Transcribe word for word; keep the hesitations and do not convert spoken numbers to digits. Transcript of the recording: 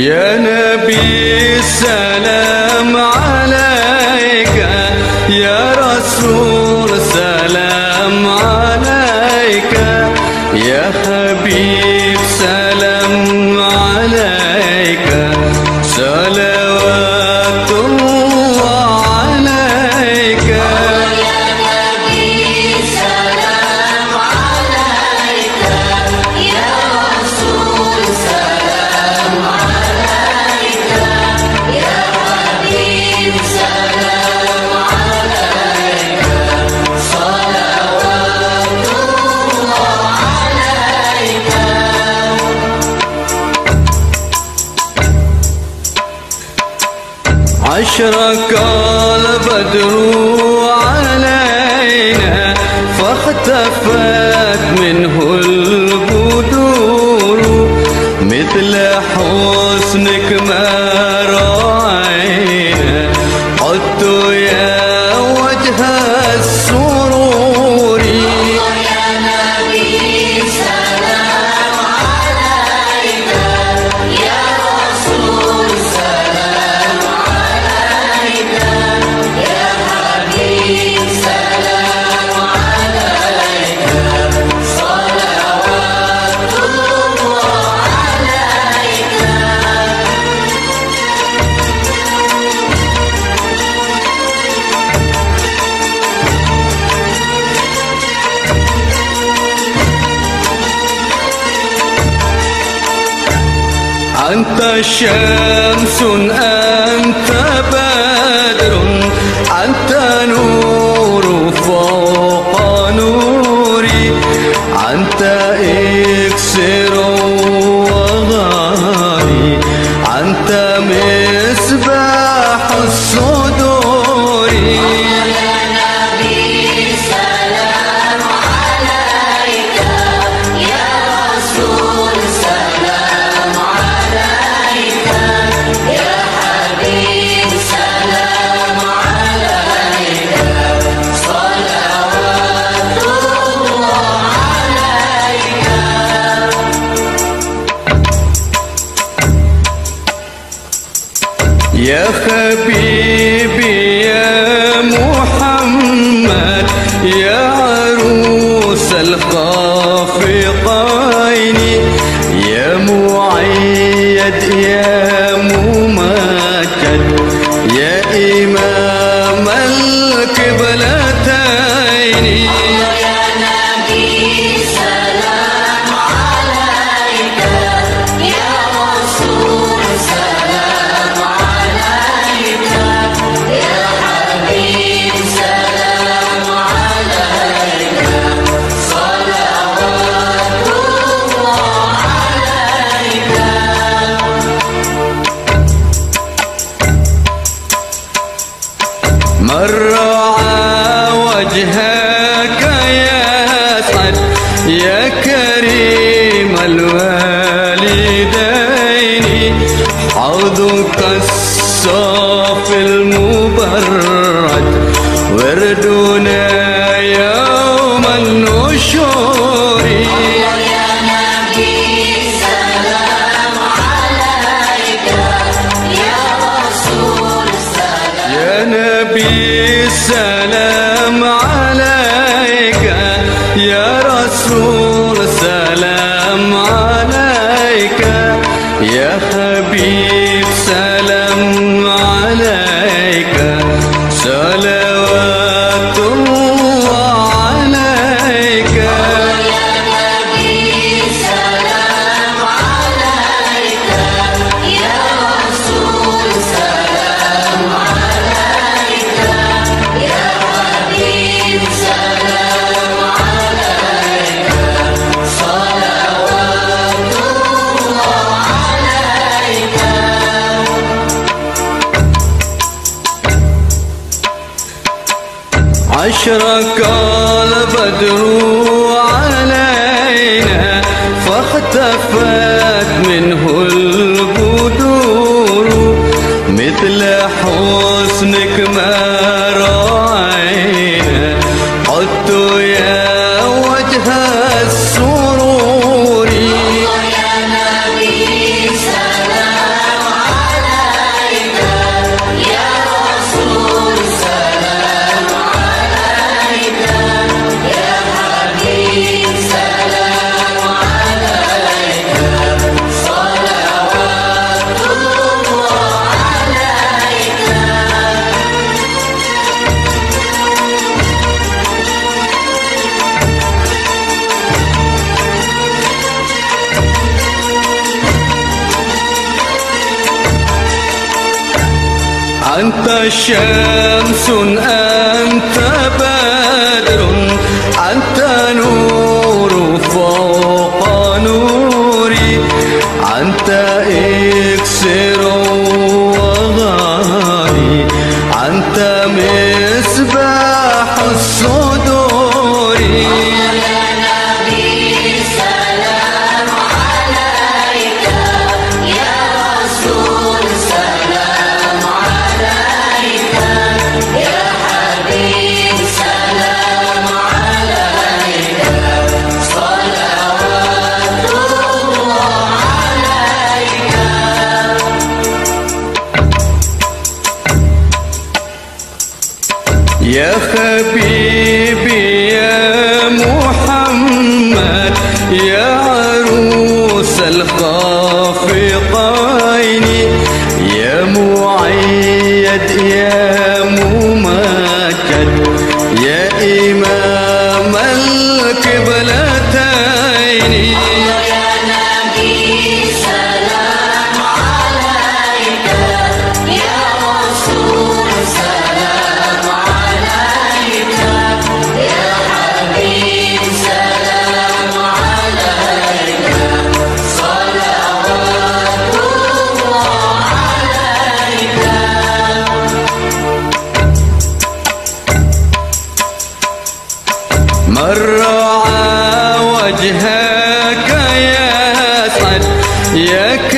يا نبي سلام عليك، يا رسول سلام عليك، يا حبيب سلام عليك، صلوات الله عليك. يا نبي سلام عليك، يا رسول سلام عليك، يا حبيب سلام عليك، صلوات الله عليك. أشرق البدر علينا فاختفت منه البدور، مثل حسنك ما رأينا قد يا وجه السرور. يا نبي سلام عليك، يا رسول سلام عليك، يا حبيب سلام عليك، صلوات الله عليك. أنت شمس أنت بدر، أنت نور فوق نوري، أنت إكسر وغالي، أنت مصباح الصدور. يا نبي سلام عليك، يا رسول سلام عليك، يا حبيب سلام عليك، صلوات الله عليك. يا حبيبي يا محمد، يا عروس الخافقين، يا مؤيد يا ممجد، يا إمام القبلتين. يا نبي سلام عليك، يا رسول سلام عليك، يا حبيب سلام عليك، صلوات الله عليك. من رعى وجهك يسعد، يا كريم الوالدين، حوضك الصافي المبرد، وردنا يوم النشور. يا نبي سلام عليك، يا رسول سلام. يا نبي سلام عليك، يا رسول سلام عليك، يا حبيب سلام عليك، صلوات الله عليك. يا نبي سلام عليك، يا رسول سلام عليك، يا حبيب سلام عليك، صلوات الله عليك. أشرق البدر علينا فاختفت منه البدور، مثل حسنك ما رأينا قد يا وجه السرور. يا نبي سلام أنت شمس أنت بدر أنت نور فوق نوري أنت إكسر وغالي أنت مصباح الصدور يا نبي سلام عليك يا رسول سلام عليك يا حبيب سلام عليك صلوات الله عليك. يا حبيبي يا محمد يا عروس الخافقين يا مؤيد يا ممجد يا إمام القبلتين يا نبي سلام عليك يا رسول سلام عليك يا حبيب سلام عليك صلوات الله عليك. من رعى وجهك يسعد يا